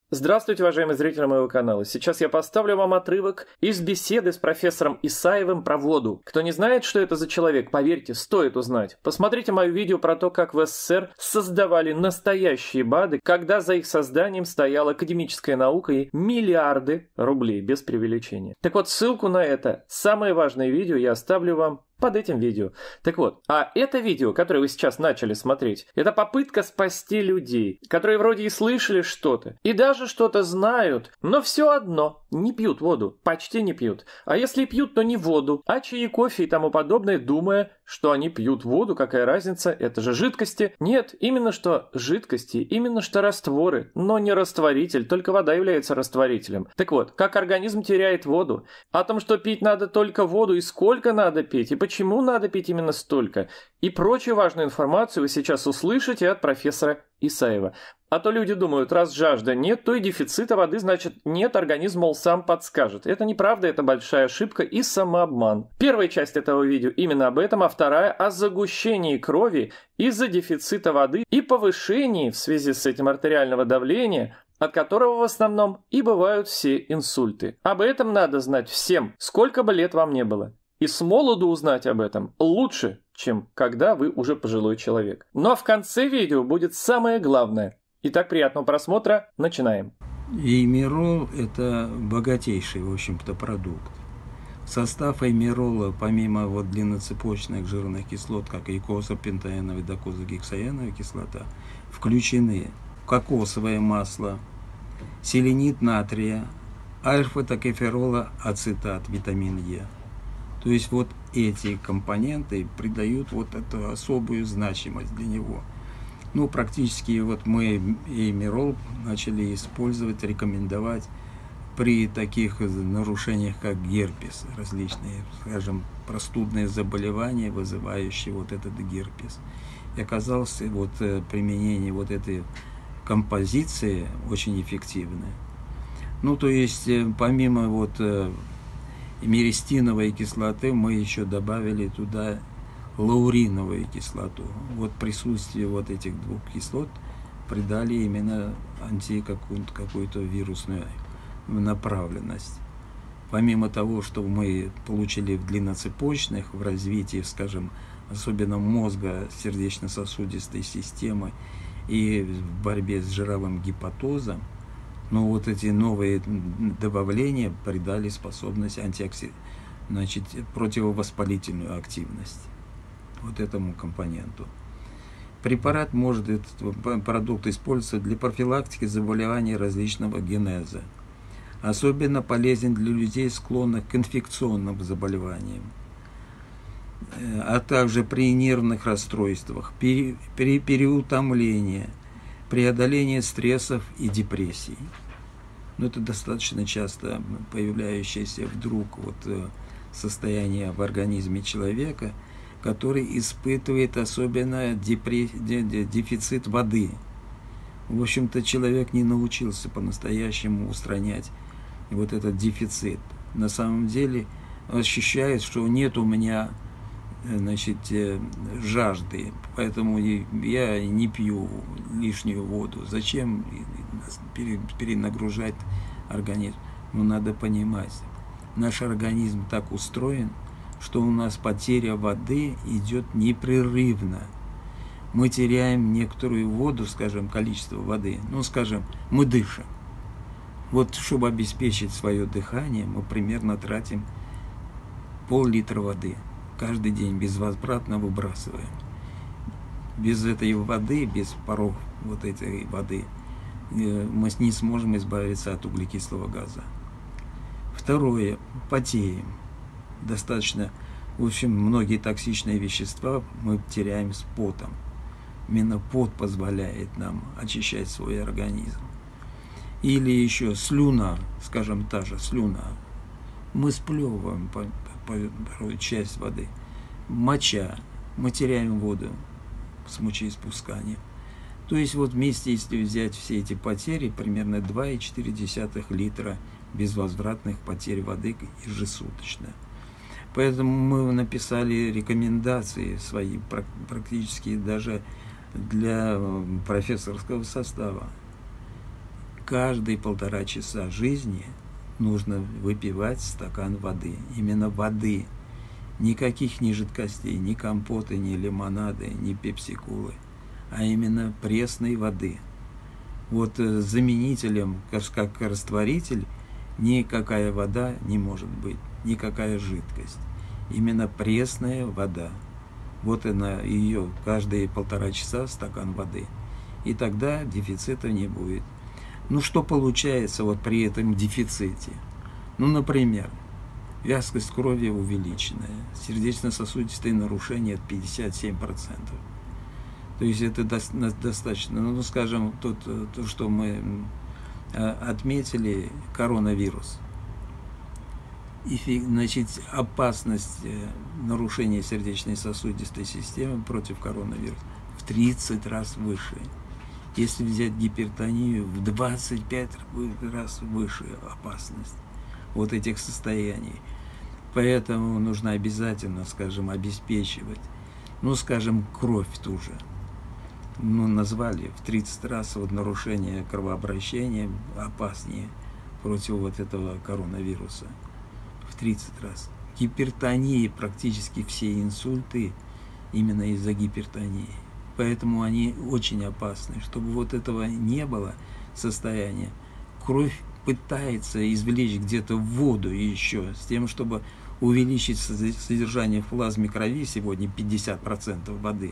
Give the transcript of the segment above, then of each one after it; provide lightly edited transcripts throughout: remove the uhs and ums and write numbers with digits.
Здравствуйте, уважаемые зрители моего канала. Сейчас я поставлю вам отрывок из беседы с профессором Исаевым про воду. Кто не знает, что это за человек, поверьте, стоит узнать. Посмотрите мое видео про то, как в СССР создавали настоящие БАДы, когда за их созданием стояла академическая наука и миллиарды рублей, без преувеличения. Так вот, ссылку на это самое важное видео я оставлю вам под этим видео. Так вот, а это видео, которое вы сейчас начали смотреть, это попытка спасти людей, которые вроде и слышали что-то, и даже что-то знают, но все одно не пьют воду, почти не пьют. А если пьют, то не воду, а чаи, кофе и тому подобное, думая, что они пьют воду, какая разница, это же жидкости. Нет, именно что жидкости, именно что растворы, но не растворитель, только вода является растворителем. Так вот, как организм теряет воду, о том, что пить надо только воду и сколько надо пить, и почему надо пить именно столько, и прочую важную информацию вы сейчас услышите от профессора Исаева. А то люди думают, раз жажда нет, то и дефицита воды, значит нет, организм, мол, сам подскажет. Это неправда, это большая ошибка и самообман. Первая часть этого видео именно об этом, а вторая о загущении крови из-за дефицита воды и повышении в связи с этим артериального давления, от которого в основном и бывают все инсульты. Об этом надо знать всем, сколько бы лет вам не было. И с молоду узнать об этом лучше, чем когда вы уже пожилой человек. Ну а в конце видео будет самое главное. Итак, приятного просмотра, начинаем. Эймирол – это богатейший, в общем-то, продукт. В состав эймирола, помимо длинноцепочных жирных кислот, как эйкозапентаеновая и докозагексаеновая кислота, включены кокосовое масло, селенит натрия, альфа-токоферола ацетат, витамин Е. То есть вот эти компоненты придают вот эту особую значимость для него. Ну, практически вот мы эймирол начали использовать, рекомендовать при таких нарушениях, как герпес, различные, скажем, простудные заболевания, вызывающие вот этот герпес. И оказалось, вот применение вот этой композиции очень эффективное. Ну, то есть, помимо вот миристиновой кислоты, мы еще добавили туда лауриновую кислоту. Вот присутствие вот этих двух кислот придали именно какую-то вирусную направленность. Помимо того, что мы получили в длинноцепочных, в развитии, скажем, особенно мозга, сердечно-сосудистой системы и в борьбе с жировым гепатозом, но вот эти новые добавления придали способность противовоспалительную активность вот этому компоненту. Препарат может, этот продукт, использоваться для профилактики заболеваний различного генеза. Особенно полезен для людей, склонных к инфекционным заболеваниям, а также при нервных расстройствах, при переутомлении, преодолении стрессов и депрессий. Но это достаточно часто появляющееся вдруг состояние в организме человека, который испытывает особенно дефицит воды. В общем-то, человек не научился по-настоящему устранять вот этот дефицит. На самом деле ощущает, что нет у меня, жажды, поэтому я не пью лишнюю воду. Зачем перенагружать организм? Но надо понимать, наш организм так устроен, что у нас потеря воды идет непрерывно. Мы теряем некоторую воду, скажем, количество воды, скажем, мы дышим. Вот, чтобы обеспечить свое дыхание, мы примерно тратим пол-литра воды. Каждый день безвозвратно выбрасываем. Без этой воды, без паров вот этой воды, мы не сможем избавиться от углекислого газа. Второе, потеем. Достаточно, в общем, многие токсичные вещества мы теряем с потом. Именно пот позволяет нам очищать свой организм. Или еще слюна, скажем, та же слюна. Мы сплевываем часть воды. Моча. Мы теряем воду с мочеиспусканием. То есть вот вместе, если взять все эти потери, примерно 2,4 литра безвозвратных потерь воды ежесуточно. Поэтому мы написали рекомендации свои, практически даже для профессорского состава. каждые 1,5 часа жизни нужно выпивать стакан воды. Именно воды. Никаких ни жидкостей, ни компоты, ни лимонады, ни пепсикулы, а именно пресной воды. Вот заменителем, как растворитель, никакая вода не может быть, никакая жидкость. Именно пресная вода. Вот она, ее каждые 1,5 часа стакан воды. И тогда дефицита не будет. Ну что получается вот при этом дефиците? Ну, например, вязкость крови увеличенная, сердечно-сосудистые нарушения от 57%. То есть это достаточно, ну, скажем, то, что мы отметили, коронавирус. И, значит, опасность нарушения сердечно-сосудистой системы против коронавируса в 30 раз выше. Если взять гипертонию, в 25 раз выше опасность вот этих состояний. Поэтому нужно обязательно, скажем, обеспечивать, ну, скажем, кровь ту же. Ну, назвали в 30 раз вот нарушение кровообращения опаснее против вот этого коронавируса. В 30 раз. Гипертония, практически все инсульты именно из-за гипертонии. Поэтому они очень опасны. Чтобы вот этого не было состояния, кровь пытается извлечь где-то воду еще, с тем, чтобы увеличить содержание в плазме крови, сегодня 50% воды.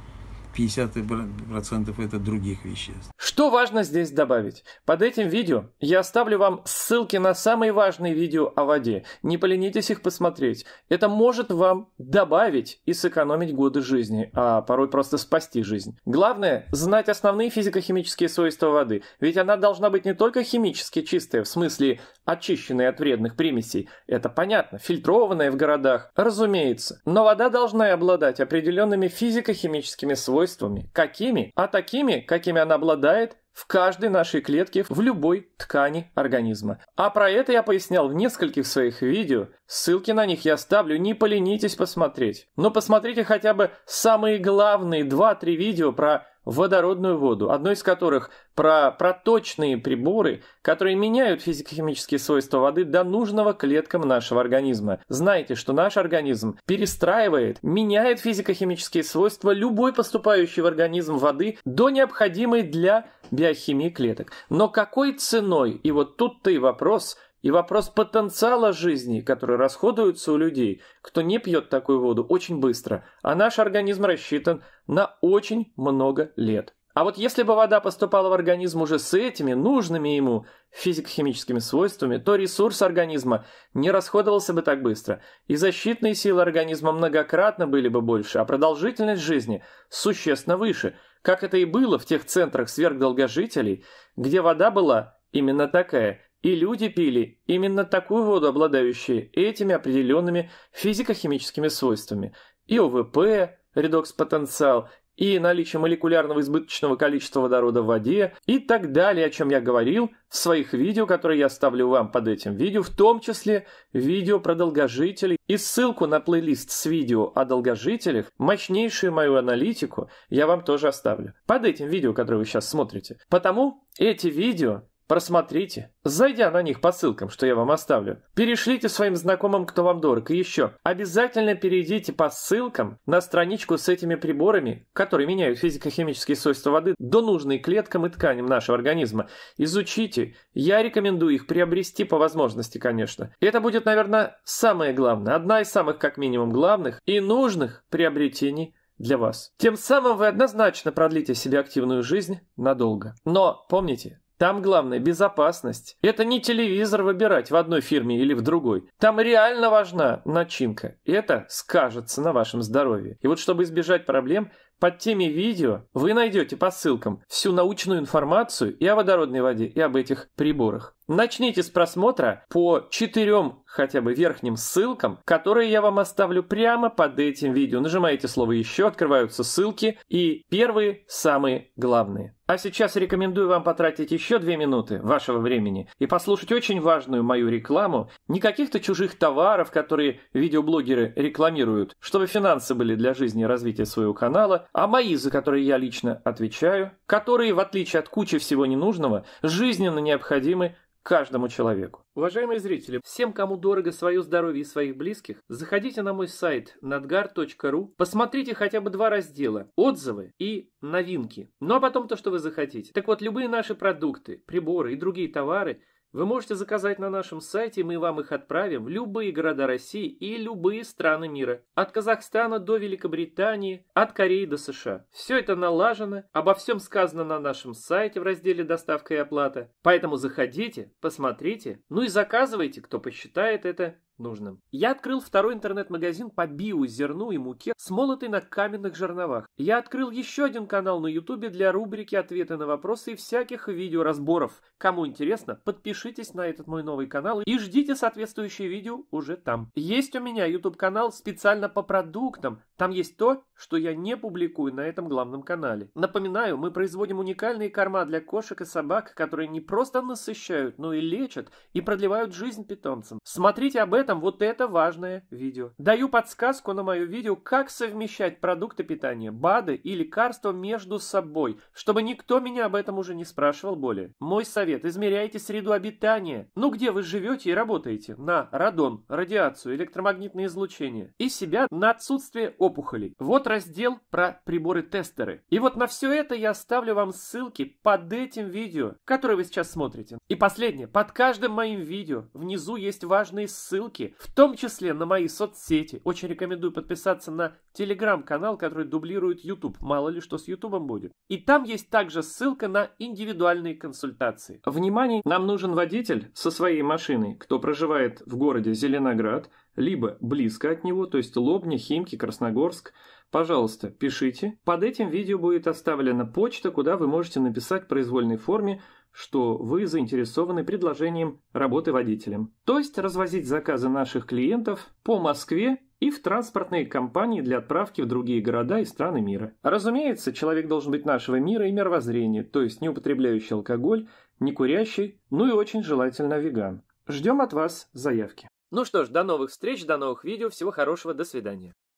50% это других веществ. Что важно здесь добавить? Под этим видео я оставлю вам ссылки на самые важные видео о воде. Не поленитесь их посмотреть. Это может вам добавить и сэкономить годы жизни, а порой просто спасти жизнь. Главное – знать основные физико-химические свойства воды. Ведь она должна быть не только химически чистая, в смысле очищенная от вредных примесей. Это понятно, фильтрованная в городах, разумеется. Но вода должна и обладать определенными физико-химическими свойствами. Какими? А такими, какими она обладает в каждой нашей клетке, в любой ткани организма. А про это я пояснял в нескольких своих видео. Ссылки на них я оставлю, не поленитесь посмотреть. Но посмотрите хотя бы самые главные 2-3 видео про водородную воду, одно из которых про проточные приборы, которые меняют физико-химические свойства воды до нужного клеткам нашего организма. Знаете, что наш организм перестраивает, меняет физико-химические свойства любой поступающей в организм воды до необходимой для биохимии клеток. Но какой ценой? И вот тут-то и вопрос потенциала жизни, который расходуется у людей, кто не пьет такую воду, очень быстро. А наш организм рассчитан на очень много лет. А вот если бы вода поступала в организм уже с этими нужными ему физико-химическими свойствами, то ресурс организма не расходовался бы так быстро, и защитные силы организма многократно были бы больше, а продолжительность жизни существенно выше, как это и было в тех центрах сверхдолгожителей, где вода была именно такая, и люди пили именно такую воду, обладающую этими определенными физико-химическими свойствами. И ОВП, редокс-потенциал, и наличие молекулярного избыточного количества водорода в воде и так далее, о чем я говорил в своих видео, которые я ставлю вам под этим видео, в том числе видео про долгожителей. И ссылку на плейлист с видео о долгожителях, мощнейшую мою аналитику, я вам тоже оставлю под этим видео, которое вы сейчас смотрите. Потому эти видео просмотрите, зайдя на них по ссылкам, что я вам оставлю. Перешлите своим знакомым, кто вам дорог. И еще, обязательно перейдите по ссылкам на страничку с этими приборами, которые меняют физико-химические свойства воды до нужной клеткам и тканям нашего организма. Изучите. Я рекомендую их приобрести по возможности, конечно. И это будет, наверное, самое главное. Одна из самых, как минимум, главных и нужных приобретений для вас. Тем самым вы однозначно продлите себе активную жизнь надолго. Но помните, там главное безопасность. Это не телевизор выбирать в одной фирме или в другой. Там реально важна начинка. Это скажется на вашем здоровье. И вот чтобы избежать проблем, под теми видео вы найдете по ссылкам всю научную информацию и о водородной воде, и об этих приборах. Начните с просмотра по 4 хотя бы верхним ссылкам, которые я вам оставлю прямо под этим видео. Нажимаете слово «Еще», открываются ссылки, и первые самые главные. А сейчас рекомендую вам потратить еще 2 минуты вашего времени и послушать очень важную мою рекламу. Не каких-то чужих товаров, которые видеоблогеры рекламируют, чтобы финансы были для жизни и развития своего канала, а мои, за которые я лично отвечаю, которые, в отличие от кучи всего ненужного, жизненно необходимы каждому человеку. Уважаемые зрители, всем, кому дорого свое здоровье и своих близких, заходите на мой сайт nadgar.ru, посмотрите хотя бы 2 раздела «Отзывы» и «Новинки». Ну а потом то, что вы захотите. Так вот, любые наши продукты, приборы и другие товары вы можете заказать на нашем сайте, мы вам их отправим в любые города России и любые страны мира. От Казахстана до Великобритании, от Кореи до США. Все это налажено, обо всем сказано на нашем сайте в разделе «Доставка и оплата». Поэтому заходите, посмотрите, ну и заказывайте, кто посчитает это нужным. Я открыл второй интернет-магазин по биозерну и муке, смолотой на каменных жерновах. Я открыл еще один канал на ютубе для рубрики «Ответы на вопросы» и всяких видеоразборов. Кому интересно, подпишитесь на этот мой новый канал и ждите соответствующие видео уже там. Есть у меня YouTube-канал специально по продуктам. Там есть то, что я не публикую на этом главном канале. Напоминаю, мы производим уникальные корма для кошек и собак, которые не просто насыщают, но и лечат и продлевают жизнь питомцам. Смотрите об этом вот это важное видео. Даю подсказку на мое видео, как совмещать продукты питания, БАДы и лекарства между собой, чтобы никто меня об этом уже не спрашивал более. Мой совет: измеряйте среду обитания. Ну, где вы живете и работаете? На радон, радиацию, электромагнитное излучение. И себя на отсутствие опухолей. Вот раздел про приборы-тестеры. И вот на все это я оставлю вам ссылки под этим видео, которое вы сейчас смотрите. И последнее. Под каждым моим видео внизу есть важные ссылки, в том числе на мои соцсети. Очень рекомендую подписаться на телеграм-канал, который дублирует YouTube. Мало ли что с YouTube будет. И там есть также ссылка на индивидуальные консультации. Внимание! Нам нужен водитель со своей машиной, кто проживает в городе Зеленоград, либо близко от него, то есть Лобня, Химки, Красногорск. Пожалуйста, пишите. Под этим видео будет оставлена почта, куда вы можете написать в произвольной форме, что вы заинтересованы предложением работы водителем. То есть развозить заказы наших клиентов по Москве и в транспортные компании для отправки в другие города и страны мира. Разумеется, человек должен быть нашего мира и мировоззрения, то есть не употребляющий алкоголь, не курящий, ну и очень желательно веган. Ждем от вас заявки. Ну что ж, до новых встреч, до новых видео, всего хорошего, до свидания.